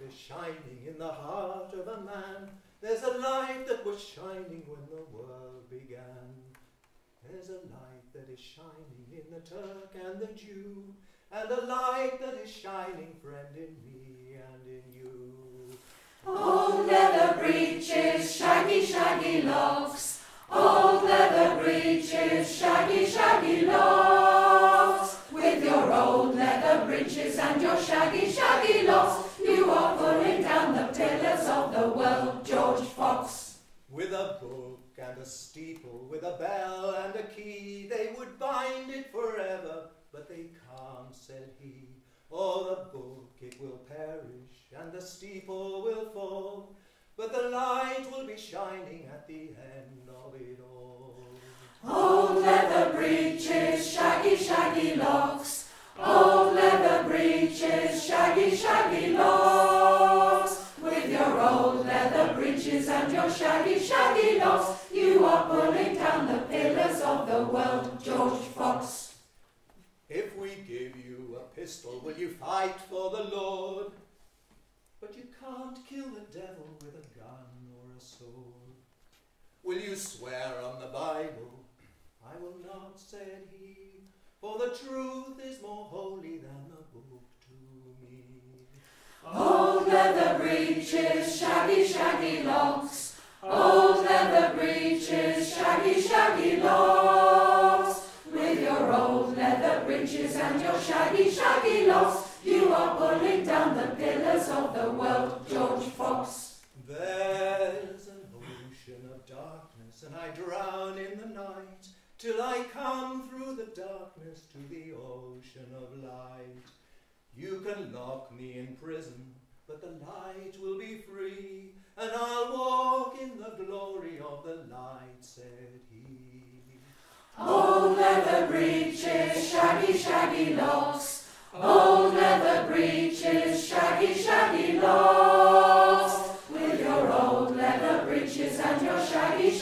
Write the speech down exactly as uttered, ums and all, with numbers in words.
is shining in the heart of a man. There's a light that was shining when the world began. There's a light that is shining in the Turk and the Jew, and a light that is shining, friend, in me and in you. Old leather breeches, shaggy, shaggy locks. Old leather breeches, shaggy, shaggy locks. With your old leather breeches and your shaggy, shaggy locks, you are pulling down the pillars of the world, George Fox. With a book and a steeple, with a bell and a key, they would bind it forever, but they can't, said he. Oh, the book, it will perish, and the steeple will fall, but the light will be shining at the end of it all. Old leather breeches, shaggy, shaggy locks. Old leather breeches, shaggy, shaggy locks. With your old leather breeches and your shaggy, shaggy locks, you are pulling down the pillars of the world, George Fox. If we give you a pistol, will you fight for the Lord? But you can't kill the devil with a gun or a sword. Will you swear on the Bible? I will not, said he, for the truth is more holy than the book to me. Old leather breeches, shaggy, shaggy locks. Old leather breeches, shaggy, shaggy locks. With your old leather breeches and your shaggy, shaggy locks, you are pulling down the pillars of the world, George Fox. There's an ocean of darkness, and I drown in the night, till I come through the darkness to the ocean of light. You can lock me in prison, but the light will be free, and I'll walk in the glory of the light, said he. Old leather breeches, shaggy, shaggy locks. Old leather breeches, shaggy, shaggy locks. With your old leather breeches and your shaggy,